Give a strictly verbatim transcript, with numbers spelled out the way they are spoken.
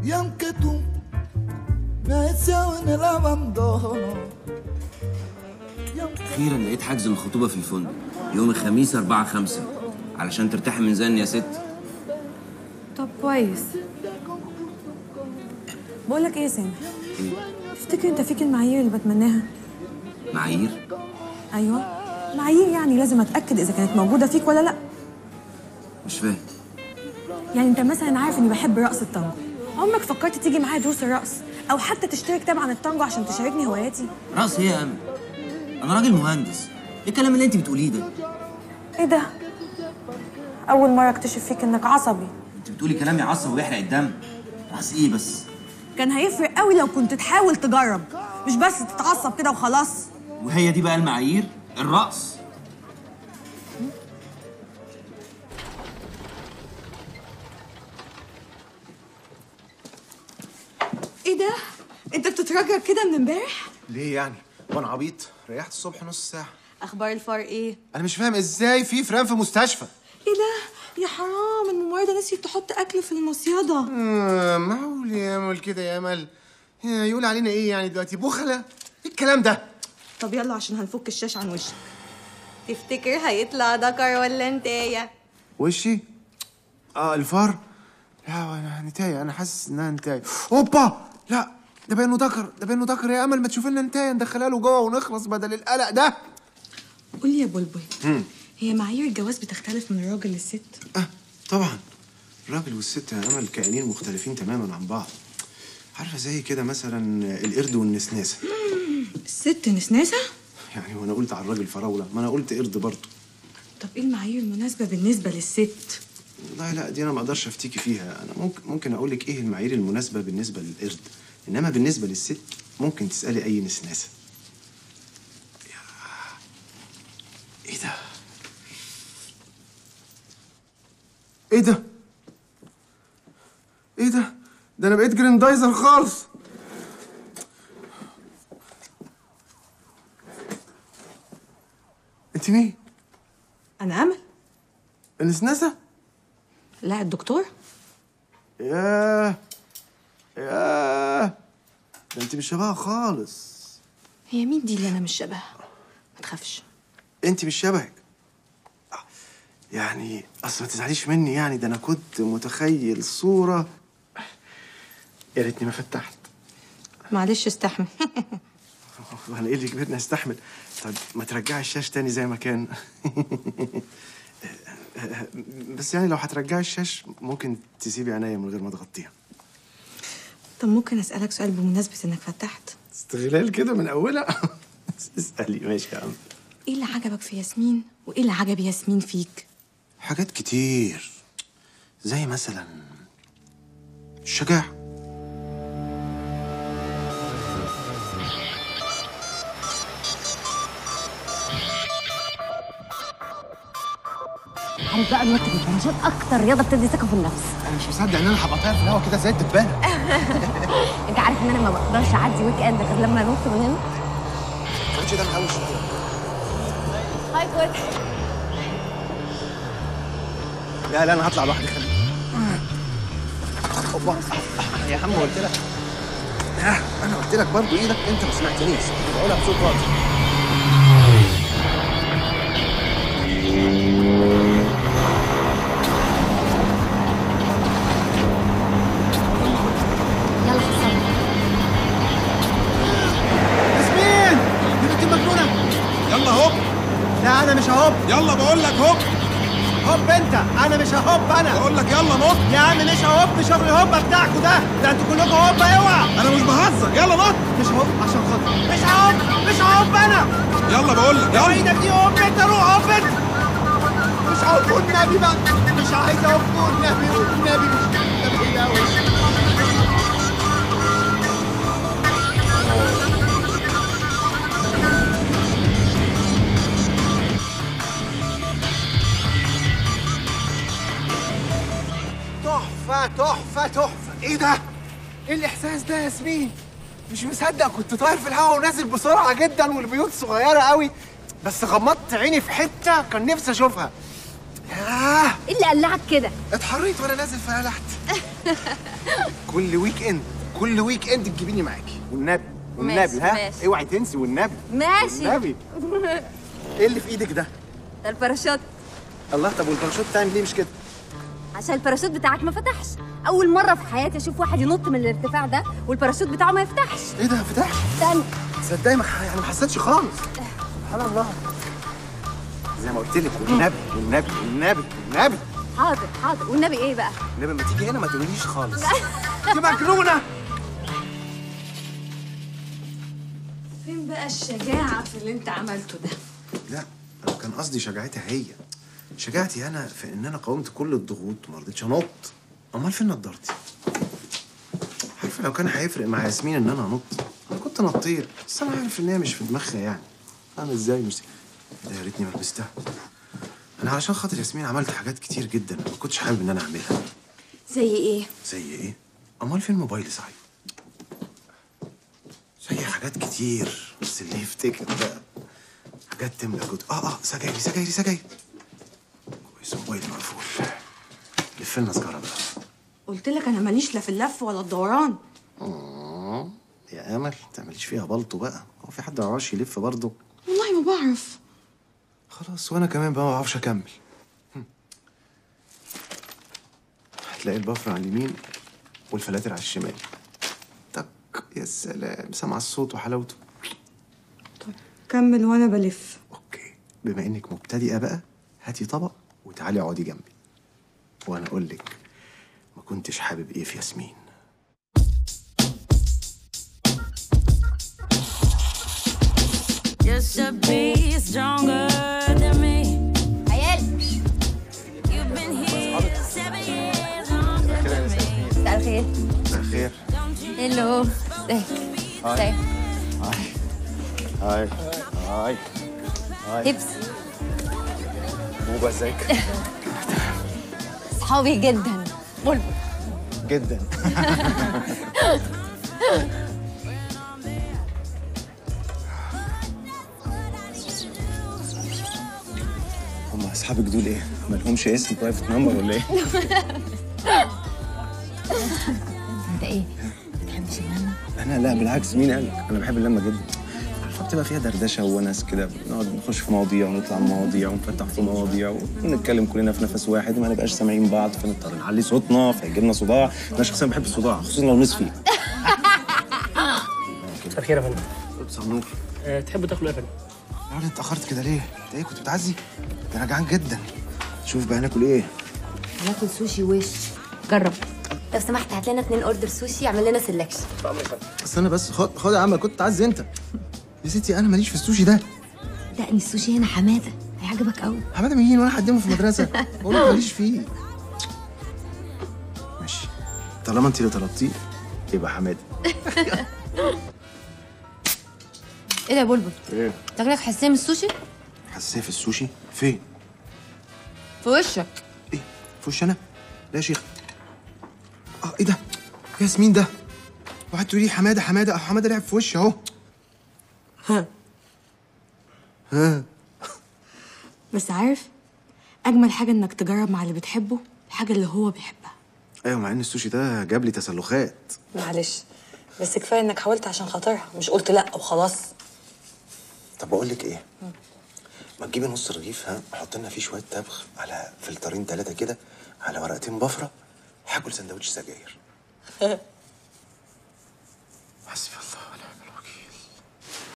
Y aunque tú me has echado en el abandono. اخيرا لقيت حجز الخطوبه في الفندق يوم الخميس أربعة خمسة علشان ترتاحي من زن يا ست. طب كويس. بقول لك ايه يا سامح؟ ايه؟ تفتكر انت فيك المعايير اللي بتمناها؟ معايير؟ ايوه معايير، يعني لازم اتاكد اذا كانت موجوده فيك ولا لا. مش فاهم. يعني انت مثلا عارف اني بحب رقص التانجو، عمرك فكرت تيجي معايا دروس الرقص او حتى تشتري كتاب عن التانجو عشان تشاركني هواياتي؟ رقص ايه يا امل؟ انا راجل مهندس، ايه الكلام اللي انت بتقوليه ده؟ ايه ده؟ اول مره اكتشف فيك انك عصبي. انت بتقولي كلام يعصب ويحرق الدم. رقص ايه بس؟ كان هيفرق قوي لو كنت تحاول تجرب، مش بس تتعصب كده وخلاص. وهي دي بقى المعايير؟ الرقص. ايه ده؟ انت بتترجر كده من امبارح؟ ليه يعني؟ وانا عبيط؟ ريحت الصبح نص ساعة. اخبار الفار ايه؟ انا مش فاهم ازاي في فران في مستشفى. ايه ده؟ يا حرام، الممرضة نسيت تحط اكل في المصيدة. آه معقول يا امل كده يا امل؟ يقول علينا ايه يعني دلوقتي؟ بخلة؟ ايه الكلام ده؟ طب يلا عشان هنفك الشاش عن وشك. تفتكر هيطلع ذكر ولا انتايه؟ وشي؟ اه الفار؟ لا انا نتايه، انا حاسس انها نتايه. اوبا لا ده باينه ذكر، ده باينه ذكر يا امل. ما تشوف لنا نتايه ندخلها له جوه ونخلص بدل القلق ده. قول لي يا بلبل، هي معايير الجواز بتختلف من الراجل للست؟ اه طبعا، الراجل والست يا امل كائنين مختلفين تماما عن بعض. عارفه زي كده مثلا القرد والنسناسه. الست نسناسه؟ يعني وانا قلت على الراجل فراوله، ما انا قلت قرد برضه. طب ايه المعايير المناسبه بالنسبه للست؟ والله لا دي انا ما اقدرش افتيكي فيها. انا ممكن ممكن اقول لك ايه المعايير المناسبه بالنسبه للقرد، انما بالنسبه للست ممكن تسالي اي نسناسه. ايه ده؟ ايه ده؟ ايه ده؟ ده انا بقيت جريندايزر خالص. انت مين؟ انا امل. النسناسه؟ لا الدكتور. ياه ياه ده انت مش شبهها خالص. هي مين دي اللي انا مش شبهها؟ ما تخافش. انت مش شبهك يعني. اصل ما تزعليش مني يعني، ده انا كنت متخيل صوره. يا ريتني ما فتحت. معلش استحمل. وانا ايه اللي كبرنا استحمل؟ طب ما ترجعي الشاش تاني زي ما كان. بس يعني لو هترجعي الشاش ممكن تسيبي عينيا من غير ما تغطيها. طب ممكن اسالك سؤال بمناسبه انك فتحت؟ استغلال كده من اولها. اسالي. ماشي يا عم. ايه اللي عجبك في ياسمين وايه اللي عجب ياسمين فيك؟ حاجات كتير، زي مثلا الشجاعة. عارف بقى النط بالباراشوت اكتر رياضه بتدي ثقه في النفس. انا مش مصدق ان انا هبقى طاير في الهوا كده زي الدبانه. انت عارف ان انا ما بقدرش اعدي ويك اند غير لما انط من هنا. الكوتش ده مهوش شويه. هاي كوتش. لا لا انا هطلع لوحدي. خليك. اوبا يا عم قلت لك. انا قلت لك برضه ايدك، انت ما سمعتنيش. بقولها بصوت واطي. لا انا مش ههوب. يلا بقول لك هوب. هوب انت، انا مش ههوب. انا بقول لك يلا نط يا عم. مش ههوب. مش شغل الهوبه بتاعكوا ده، ده انتوا كلكم هوبه. اوعى. انا مش بهزر. يلا نط. مش ههوب عشان خاطر. مش ههوب. مش ههوب انا. يلا بقول لك يلا. ايدك دي هوب انت. روح هوب انت. مش ههوب والنبي بقى. مش عايز اهوب والنبي والنبي. مش النبي يا وش. تحفة تحفة تحفة. ايه ده؟ ايه الاحساس ده يا ياسمين؟ مش مصدق كنت طاير في الهواء ونازل بسرعة جدا والبيوت صغيرة قوي، بس غمضت عيني في حتة كان نفسي اشوفها. ياه ايه اللي قلعك كده؟ اتحريت وانا نازل فقلعت. كل ويك اند كل ويك اند تجيبيني معاكي والنبي والنبي. ماشي، ها ماشي. اوعي تنسي والنبي. ماشي. والنبي. ايه اللي في ايدك ده؟ ده الباراشوت. الله، طب والباراشوت تعمل ليه مش كده؟ عشان الباراشوت بتاعك ما فتحش. اول مره في حياتي اشوف واحد ينط من الارتفاع ده والباراشوت بتاعه ما يفتحش. ايه ده ما فتحش؟ استنى. تصدقي ما يعني ما حسيتش خالص. سبحان الله. زي ما قلت لك والنبي والنبي والنبي والنبي. حاضر حاضر. والنبي ايه بقى؟ النبي لما تيجي هنا ما تقوليش خالص. انت مجنونه. فين بقى الشجاعه في اللي انت عملته ده؟ لا انا كان قصدي شجاعتها هي. شجاعتي انا في ان انا قاومت كل الضغوط وما رضيتش انط. امال فين نضارتي؟ عارفه لو كان هيفرق مع ياسمين ان انا انط انا كنت نطيت، بس انا عارف ان هي مش في دماغها يعني. انا ازاي مش ده؟ يا ريتني ما لبستها. انا علشان خاطر ياسمين عملت حاجات كتير جدا ما كنتش حابب ان انا اعملها. زي ايه؟ زي ايه؟ امال فين موبايلي صحيح؟ زي حاجات كتير بس اللي يفتكر بقى حاجات تملى جد. اه اه سجايري سجايري سجايري كويس موبايلي مقفول. لف لنا سجاره بقى. قلت لك انا ماليش لا في اللف ولا الدوران. اه يا امل ما تعمليش فيها بلطو بقى. هو في حد ما بيعرفش يلف برضه؟ والله ما بعرف. خلاص وانا كمان بقى ما بعرفش اكمل. هتلاقي البفر على اليمين والفلاتر على الشمال. تك يا سلام، سامع الصوت وحلاوته. طيب كمل وانا بلف. اوكي، بما انك مبتدئه بقى هاتي طبق وتعالي اقعدي جنبي وانا اقول لك ما كنتش حابب ايه في ياسمين. You should be stronger than me. عيال. You've been here seven years longer than me. مساء الخير. مساء الخير. هلو. ازيك؟ ازيك؟ هاي هاي هاي. هبس. بوبا ازيك؟ صحابي جدا. بلبل. جدا. هم اصحابك دول ايه؟ مالهمش اسم برايفت نمبر ولا ايه؟ انت ايه؟ ما بتحبش اللمه؟ انا لا بالعكس، مين قالك؟ انا بحب اللمه جدا. عارفه بتبقى فيها دردشه وناس كده، بنقعد نخش في مواضيع ونطلع من مواضيع ونفتح في مواضيع ونتكلم كلنا في نفس واحد وما نبقاش سامعين بعض، فنضطر نعلي صوتنا فيجي لنا صداع. انا شخصيا بحب الصداع خصوصا لو نصفي. مساء الخير يا فندم. مساء النور. أه تحبوا تاكلوا ايه يا فندم؟ يا راجل اتاخرت كده ليه؟ انت ايه كنت بتعزي؟ ده انا جعان جدا. شوف بقى ناكل ايه؟ هناكل سوشي وش. جرب. لو سمحت هات لنا اتنين اوردر سوشي، اعمل لنا سelection. استنى بس، خد خد يا عم، كنت تعزي انت. يا ستي انا ماليش في السوشي ده. دقني السوشي هنا حماده، هيعجبك قوي. حماده مين وانا هقدمه في المدرسه؟ اقول لك ماليش فيه. ماشي، طالما انت اللي طلبتيه يبقى حماده. ايه ده يا بلبل؟ ايه؟ تاكلك حساسيه من السوشي؟ حساسيه في السوشي؟ فين؟ في وشك. ايه؟ في وش انا؟ لا يا شيخ. اه ايه ده؟ ياسمين ده؟ وقعدت تقولي حماده حماده، اهو حماده لعب في وشي اهو. ها ها بس عارف اجمل حاجه انك تجرب مع اللي بتحبه الحاجه اللي هو بيحبها. ايوه، مع ان السوشي ده جاب لي تسلخات. معلش بس كفايه انك حاولت عشان خاطرها، مش قلت لا وخلاص. طب بقول لك ايه؟ ما تجيبي نص رغيف، ها، حط لنا فيه شويه تبغ على فلترين ثلاثه كده على ورقتين بفره، هاكل سندوتش سجاير. حسبي الله.